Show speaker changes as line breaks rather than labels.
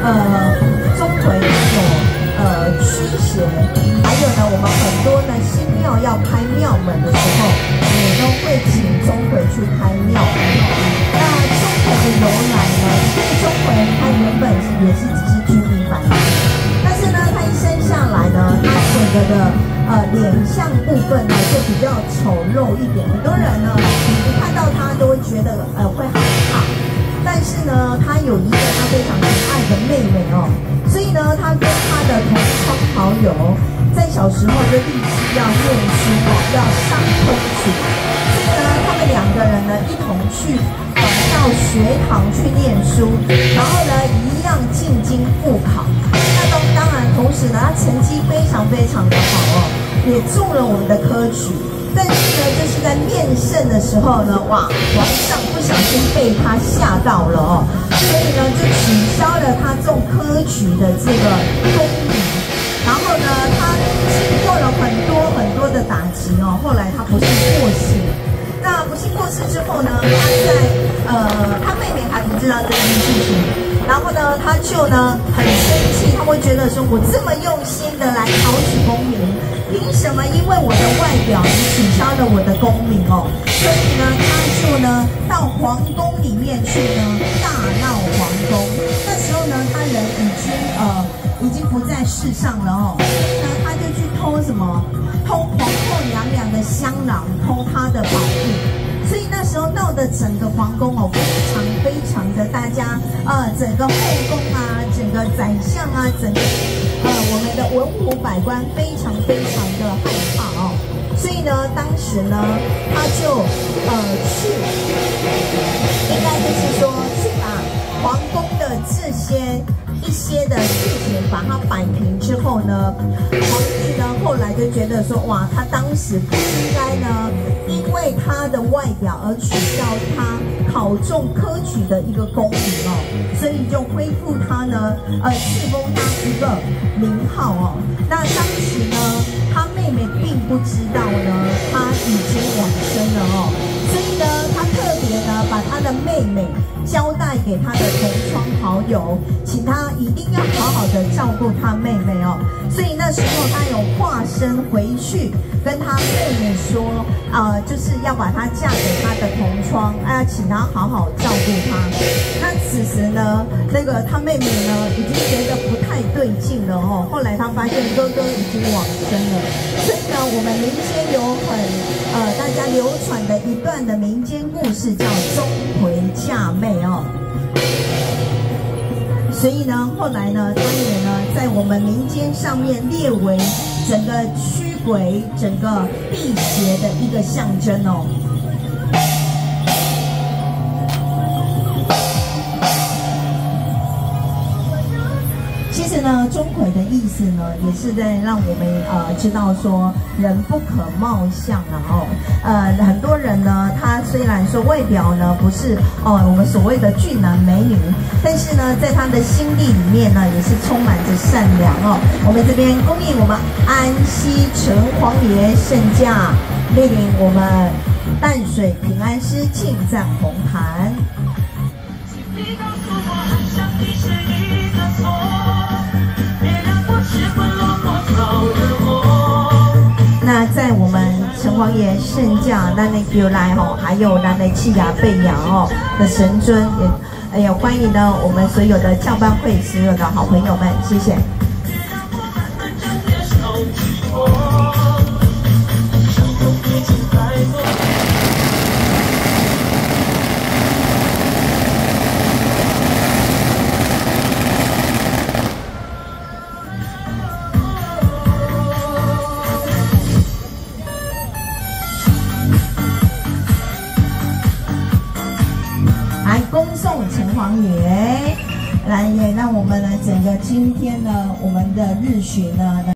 钟馗所驱邪，还有呢，我们很多呢新庙要开庙门的时候，也都会请钟馗去开庙门。那钟馗的由来呢，因为钟馗他原本也是只是居民百姓，但是呢，他一生下来呢，他整个的脸相部分呢就比较丑陋一点，很多人呢一看到他都会觉得会害怕。但是呢，他有一个他非常疼爱的妹妹哦，所以呢，他跟他的同窗好友在小时候就立志要念书哦，要上通举。所以呢，他们两个人呢一同去到学堂去念书，然后呢一样进京赴考。那当然，同时呢，他成绩非常非常的好哦，也中了我们的科举。但是呢，就是在面圣的时候呢，哇，皇上不小心被他吓到了哦，所以呢就取消了他中科举的这个功名。然后呢，他经过了很多的打击哦，后来他不幸过世。那不幸过世之后呢，他妹妹还不知道这件事情，然后呢，他就呢很生气，他会觉得说我这么用心的来考取功名。凭什么因为我的外表你取消了我的功名哦？所以呢，他就呢到皇宫里面去呢大闹皇宫。那时候呢，他人已经不在世上了哦。所以呢，他就去偷什么？偷皇后娘娘的香囊，偷她的宝物。所以那时候闹得整个皇宫哦，非常的大家整个后宫啊，整个宰相啊，整个我们的文武百官非常的害怕哦。所以呢，当时呢，他就去，应该就是说去把皇宫的一些的事情把它摆平之后呢，皇帝呢后来就觉得说，哇，他当时不应该呢，因为他的外表而取消他考中科举的一个功名哦，所以就恢复他呢，赐封他一个名号哦。那当时呢，他妹妹并不知道呢，他已经往生了哦，所以呢，他特别呢把他的妹妹交代给他的同窗好友，请他一定要好好的照顾他妹妹哦。所以那时候他有化身回去跟他妹妹说，就是要把她嫁给他的同窗，请他好好照顾她。那此时呢，他妹妹呢已经觉得不太对劲了哦。后来他发现哥哥已经往生了，所以呢，我们民间有大家流传的一段的民间故事叫钟馗嫁妹哦。所以呢，后来呢，他也呢在我们民间上面列为整个驱鬼、整个辟邪的一个象征哦。其实呢，钟馗的意思呢，也是在让我们知道说，人不可貌相啊哦。很多人呢，他虽然说外表呢不是我们所谓的俊男美女，但是呢，在他的心地里面呢，也是充满着善良哦。我们这边恭迎我们安溪城隍爷圣驾莅临我们淡水平安师庆赞红坛。那在我们城隍爷圣驾那叫来吼，还有那气牙背阳哦的神尊，也欢迎呢我们所有的教班会所有的好朋友们，谢谢。恭送城隍爷，来也让我们呢整个今天呢我们的日巡呢。